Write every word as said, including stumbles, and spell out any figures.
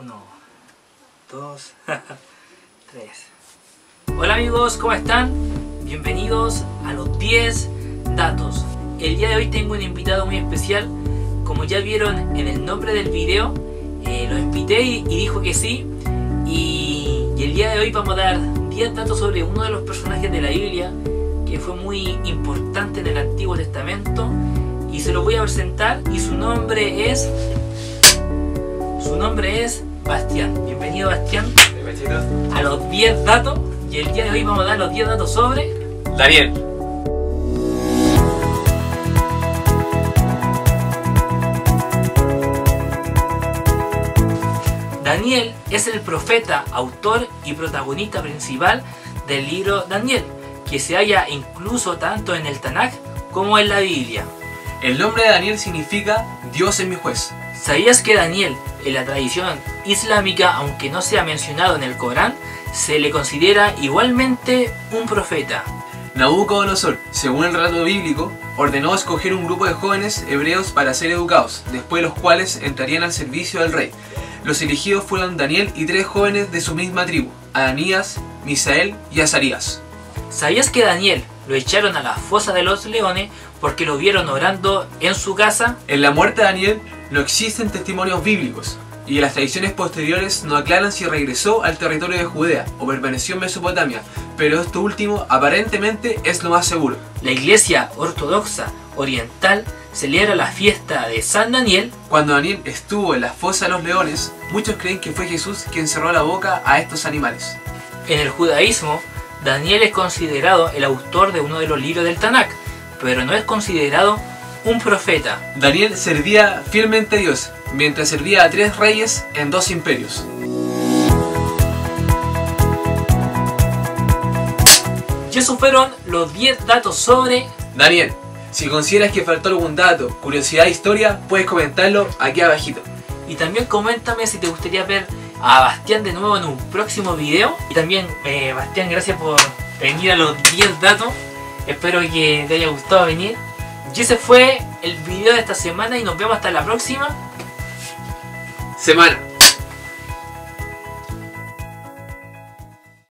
Uno, dos, tres. Hola amigos, ¿cómo están? Bienvenidos a los diez datos. El día de hoy tengo un invitado muy especial. Como ya vieron en el nombre del video, eh, lo invité y, y dijo que sí. Y, y el día de hoy vamos a dar diez datos sobre uno de los personajes de la Biblia que fue muy importante en el Antiguo Testamento. Y se lo voy a presentar y su nombre es... Su nombre es Bastián. Bienvenido, Bastián, a los diez datos. Y el día de hoy vamos a dar los diez datos sobre... Daniel. Daniel es el profeta, autor y protagonista principal del libro Daniel, que se halla incluso tanto en el Tanaj como en la Biblia. El nombre de Daniel significa Dios es mi juez. ¿Sabías que Daniel, en la tradición islámica, aunque no sea mencionado en el Corán, se le considera igualmente un profeta? Nabucodonosor, según el relato bíblico, ordenó escoger un grupo de jóvenes hebreos para ser educados, después de los cuales entrarían al servicio del rey. Los elegidos fueron Daniel y tres jóvenes de su misma tribu, Ananías, Misael y Azarías. ¿Sabías que Daniel lo echaron a la fosa de los leones porque lo vieron orando en su casa? En la muerte de Daniel no existen testimonios bíblicos, y las tradiciones posteriores no aclaran si regresó al territorio de Judea o permaneció en Mesopotamia, pero esto último aparentemente es lo más seguro. La Iglesia Ortodoxa Oriental celebra la fiesta de San Daniel. Cuando Daniel estuvo en la fosa de los leones, muchos creen que fue Jesús quien cerró la boca a estos animales. En el judaísmo, Daniel es considerado el autor de uno de los libros del Tanaj, pero no es considerado un profeta. Daniel servía fielmente a Dios, mientras servía a tres reyes en dos imperios. Y esos fueron los diez datos sobre Daniel. Si consideras que faltó algún dato, curiosidad, historia, puedes comentarlo aquí abajito. Y también coméntame si te gustaría ver a Bastián de nuevo en un próximo video. Y también, eh, Bastián, gracias por venir a los diez datos. Espero que te haya gustado venir. Y ese fue el video de esta semana y nos vemos hasta la próxima semana.